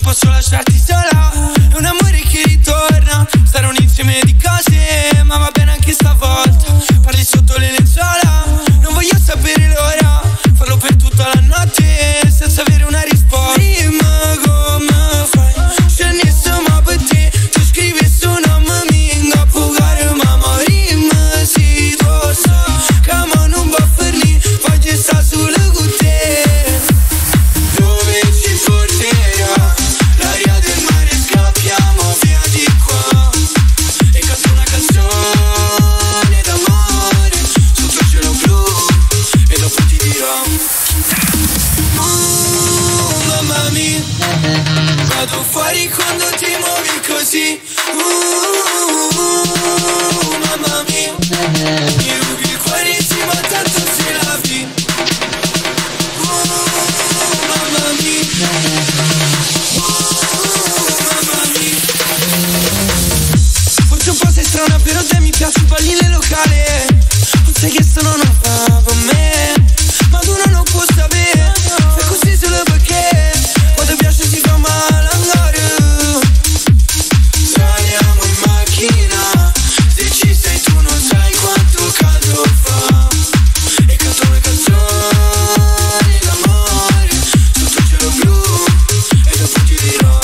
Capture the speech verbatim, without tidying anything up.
posso lasciarti sola. È un amore che ritorna, sarà un insieme di cose, ma va bene anche stavolta. Parli sotto le lenzuola, non voglio sapere l'ora, farlo per tutta la notte senza avere una risposta. Dimmi come fai, scenissi ma per te, tu scrivissi un nome minga pugare mamma. Rimmi si tu sai, che ma non va per lì, voglio stare solo con te. Dove ci porterà l'aria del mare, scappiamo via di qua e canta una canzone d'amore sotto il cielo blu e dopo ti dirò uh, mamma mia, vado fuori quando ti muovi così uh, mamma mia, mi rubi il cuore sì ma tanto se la vi uh, mamma mia, forse un po' sei strana però te mi piace, balli nel locale. Non sai che sono non va per me, ma tu non lo puoi sapere. Fai così solo perché quando piace si fa male andare. Saliamo in macchina, se ci sei tu non sai quanto caldo fa e canto una canzone d'amore sotto il cielo blu e dopo ti dirò